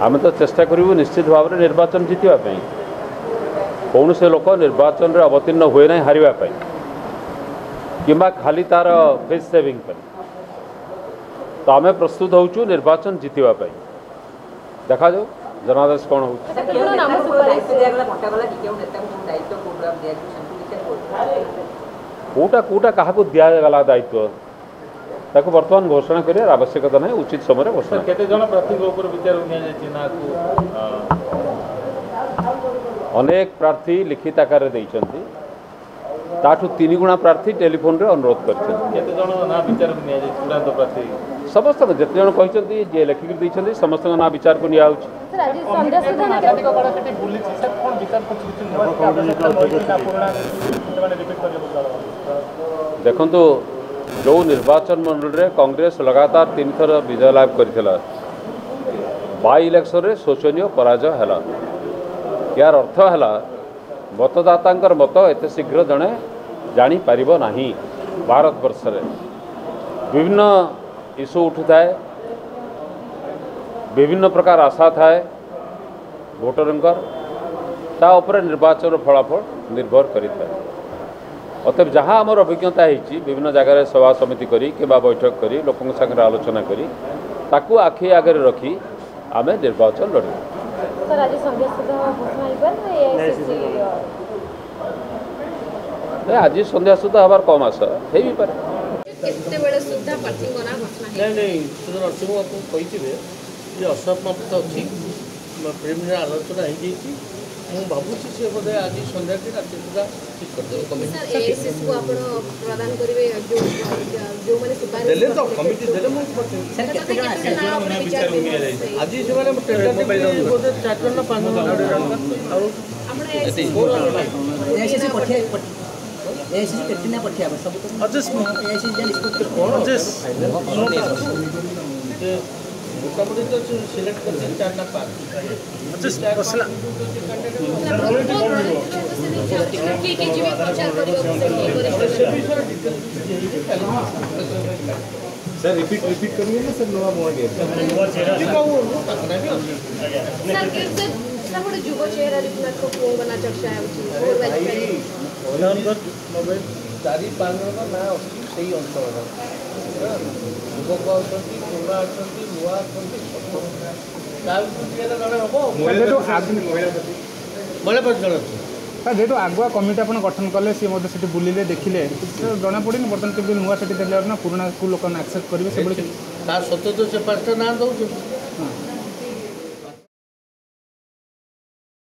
आम तो चेष्टा करूँ निश्चित भाव में निर्वाचन जीतवाई कौन से लोक निर्वाचन में अवतीर्ण हुए ना हारवाई कि खाली तार फेस सेविंग तो आम प्रस्तुत होचु निर्वाचन जीतवाई देखा जाऊ जनादेश कौन हो कौटा कौटा क्या दिगला दायित्व ताको वर्तमान घोषणा कर आवश्यकता नहीं उचित समय घोषणा केते जन प्रार्थी विचार अनेक प्रार्थी लिखित आकार देइछन्ति ताठू 3 गुणा प्रार्थी टेलीफोन रे अनुरोध करछन्ति समस्त जिते जन कहते जे लेखिक देइछन्ति समस्त ना विचार को निया होछि देखंतु जो निर्वाचन मंडल रे कांग्रेस लगातार 3 थर विजय लाभ करथिला बाई इलेक्शन रे शोचनीय पराजय हला यार अर्थ है मतदाता मत एत शीघ्र जड़े जापर ना भारत वर्ष रे विभिन्न इश्यू उठू थाए विभिन्न प्रकार आशा थाए भोटरंकर ता उपरे निर्वाचन फलाफल निर्भर करें अतएव जहाँ आमर अभिज्ञता होती विभिन्न जगह सभा समिति करी कि बैठक करी लोकों संगे आलोचना करी ताकू आखि आगे रखी आम निर्वाचन लड़ू सर आज संध्या सुधा घोषणा आज संध्या सुधा हमार कम आशा है भी पारे असमाप्त अच्छी प्रिलिमिनारी आलोचना हो भावुँ सी बोधे आज संध्या की राति सुधा ठीक करदेवे आज से बोधे 4 जन 5 जन मोटामोटी तो सिलेक्ट करते 4 ना 5 रिपीट करेंगे ना सर नवा मोड़ युव चेहरा बना चर्चा है 4-5 जन ना से अंचल युवक पुरा नुआ महिला जन जेहतु आगुआ कमिटी आप गठन कले सी बुलिले देखिले जना पड़ी बर्तमान के नुआ से ना पुराना को लोक एक्सेप्ट करेंगे सत्य तो से 5टा ना दौर